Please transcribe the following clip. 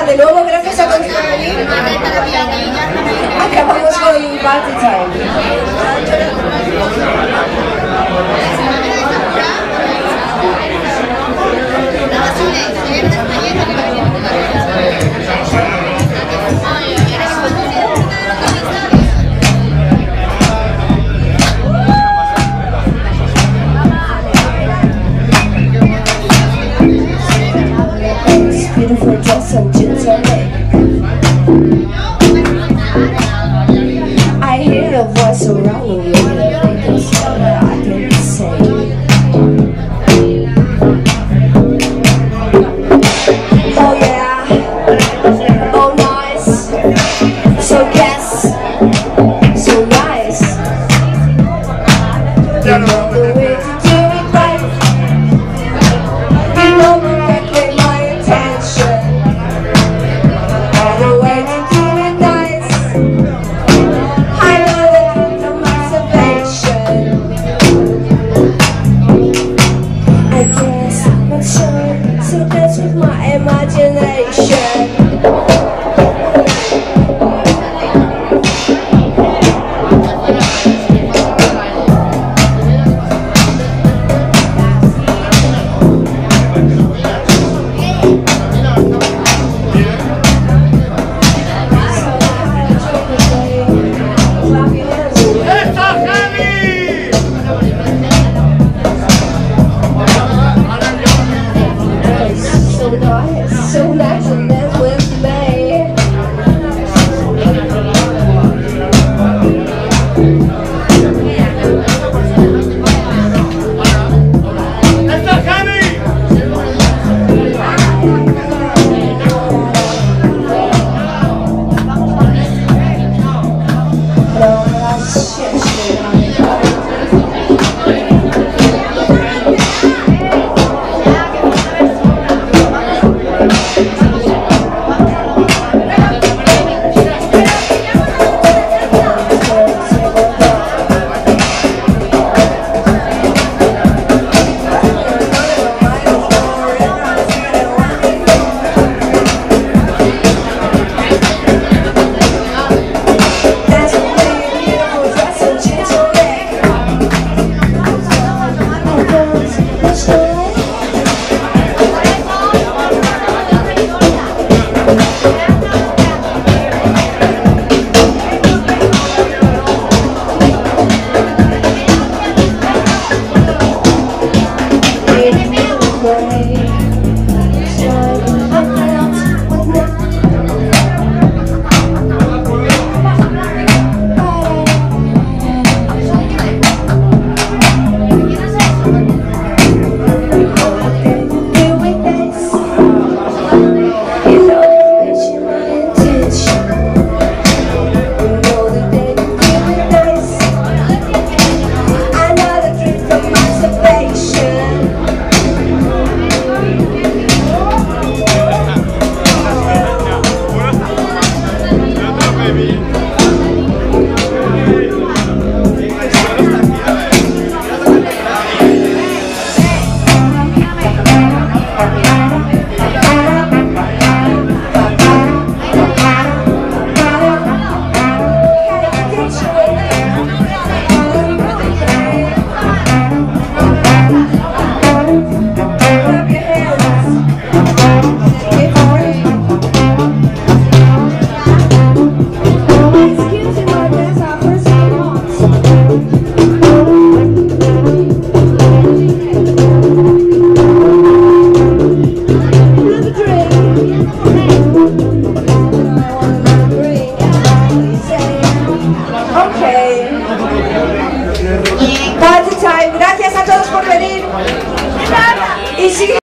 de nuevo, gracias a todos por venir. Acabamos hoy Party Time. Beautiful dress and jeans on leg. I hear a voice around me, it's all that I can say. Oh yeah, oh nice, so guess, so nice. You know the way to do it right. You know perfectly my intention. The way to do it nice. I know that from observation. I guess I'm not sure, so that's with my imagination. So nice and then with me. Party time, gracias a todos por venir. Y sigue.